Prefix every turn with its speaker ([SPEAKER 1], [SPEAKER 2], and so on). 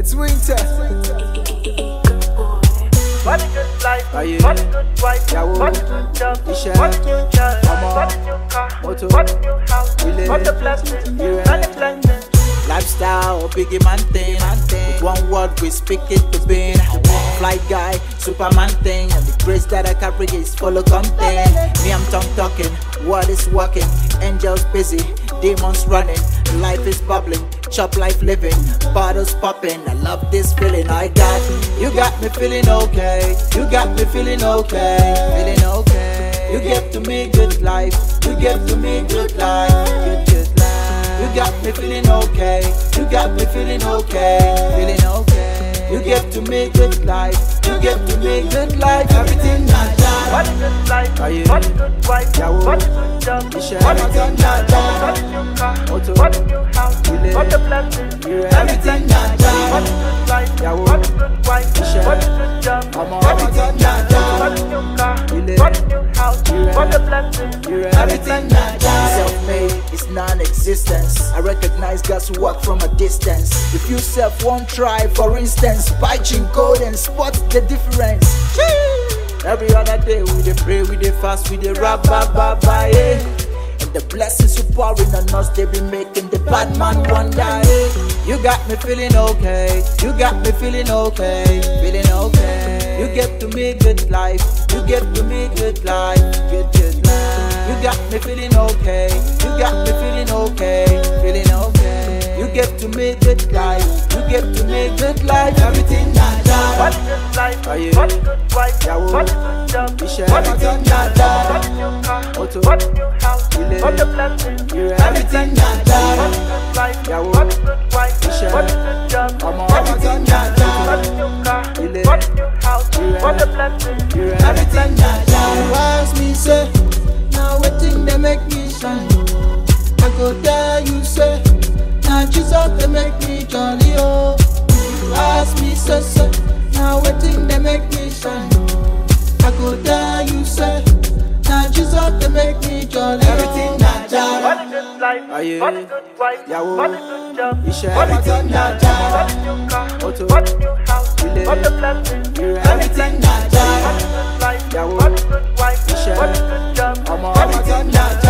[SPEAKER 1] It's winter.
[SPEAKER 2] What a good life,
[SPEAKER 1] Are you?
[SPEAKER 2] what a good wife,
[SPEAKER 1] Yeah,
[SPEAKER 2] what a good job,
[SPEAKER 1] Isha.
[SPEAKER 2] what a good child,
[SPEAKER 1] Mama.
[SPEAKER 2] what a new car,
[SPEAKER 1] Moto.
[SPEAKER 2] what a new house,
[SPEAKER 1] Ile.
[SPEAKER 2] what a blessing,
[SPEAKER 1] Yeah.
[SPEAKER 2] and a blessing.
[SPEAKER 1] Lifestyle, biggie man thing. With one word we speak it to being. Fly guy, Superman thing. And the grace that I carry is follow content. Me, I'm tongue talking, what is working? Angels busy, demons running. Life is bubbling, chop life living. Bottles popping, I love this feeling I got. You got me feeling okay. You got me feeling okay. Feeling okay. You give to me good life. You give to me good life. Good life. You got me feeling okay. You got me feeling okay. Feeling okay. You give to me good life. You give to me good life. Everything I
[SPEAKER 2] What a
[SPEAKER 1] got.
[SPEAKER 2] good life,
[SPEAKER 1] Are you?
[SPEAKER 2] what a good wife,
[SPEAKER 1] Yeah,
[SPEAKER 2] what a good job,
[SPEAKER 1] Isha.
[SPEAKER 2] what a good child,
[SPEAKER 1] Yeah.
[SPEAKER 2] what a new car,
[SPEAKER 1] Moto.
[SPEAKER 2] what a new house,
[SPEAKER 1] Ile.
[SPEAKER 2] what a blessing,
[SPEAKER 1] Yeah.
[SPEAKER 2] and a
[SPEAKER 1] Everything
[SPEAKER 2] blessing.
[SPEAKER 1] I got.
[SPEAKER 2] What a good life,
[SPEAKER 1] Yeah,
[SPEAKER 2] what a good wife,
[SPEAKER 1] Isha.
[SPEAKER 2] what a good job,
[SPEAKER 1] Mama.
[SPEAKER 2] what a good
[SPEAKER 1] Everything I
[SPEAKER 2] child,
[SPEAKER 1] got.
[SPEAKER 2] what a new car,
[SPEAKER 1] Ile.
[SPEAKER 2] what a new house,
[SPEAKER 1] Yeah.
[SPEAKER 2] what a blessing,
[SPEAKER 1] Everything I got. Self-made is non-existence. I recognize God's work from a distance. If you self won't try, for instance, buy chin code and spot the difference. Every other day we dey pray, we dey fast, we dey rap, ba ba ba, yeah. And the blessings you pouring on us, they be making the bad man wonder, yeah. You got me feeling okay. You got me feeling okay. Feeling okay. You give to me good life. You give to me good life. Good life. You got me feeling okay. You got me feeling okay. Feeling okay. You give to me good life. You give to me good life. Everything I
[SPEAKER 2] what a
[SPEAKER 1] got.
[SPEAKER 2] good life,
[SPEAKER 1] Are you?
[SPEAKER 2] what a good wife,
[SPEAKER 1] Yeah,
[SPEAKER 2] what a good job,
[SPEAKER 1] Isha.
[SPEAKER 2] what a good
[SPEAKER 1] Everything I
[SPEAKER 2] child,
[SPEAKER 1] got.
[SPEAKER 2] what a new car,
[SPEAKER 1] Moto.
[SPEAKER 2] what a new house,
[SPEAKER 1] Ile.
[SPEAKER 2] what a blessing,
[SPEAKER 1] Yeah. Everything I
[SPEAKER 2] what a
[SPEAKER 1] got.
[SPEAKER 2] good life,
[SPEAKER 1] Yeah,
[SPEAKER 2] what a good wife,
[SPEAKER 1] Isha.
[SPEAKER 2] what a good job,
[SPEAKER 1] Mama.
[SPEAKER 2] what a good
[SPEAKER 1] Everything I
[SPEAKER 2] child,
[SPEAKER 1] got.
[SPEAKER 2] what a new car,
[SPEAKER 1] Ile.
[SPEAKER 2] what a new house,
[SPEAKER 1] Yeah.
[SPEAKER 2] what a blessing,
[SPEAKER 1] Everything I got. Ask me say, now waiting they make me shine. I go there, you say, now Jesus they make me jolly oh. You ask me say, now waiting they make me shine. I go there, you say, now Jesus they make me jolly. Everything I
[SPEAKER 2] what a
[SPEAKER 1] got.
[SPEAKER 2] good life,
[SPEAKER 1] Are you?
[SPEAKER 2] what a good wife,
[SPEAKER 1] Yeah,
[SPEAKER 2] what a good job,
[SPEAKER 1] Isha.
[SPEAKER 2] what a
[SPEAKER 1] Everything
[SPEAKER 2] good
[SPEAKER 1] I
[SPEAKER 2] child,
[SPEAKER 1] got.
[SPEAKER 2] what a new car,
[SPEAKER 1] Moto.
[SPEAKER 2] what a new house,
[SPEAKER 1] Ile.
[SPEAKER 2] what a blessing,
[SPEAKER 1] Everything I
[SPEAKER 2] what a
[SPEAKER 1] got.
[SPEAKER 2] good life,
[SPEAKER 1] Yeah,
[SPEAKER 2] what a good wife,
[SPEAKER 1] Isha.
[SPEAKER 2] what a good job,
[SPEAKER 1] Mama.
[SPEAKER 2] what a good
[SPEAKER 1] Everything I
[SPEAKER 2] child,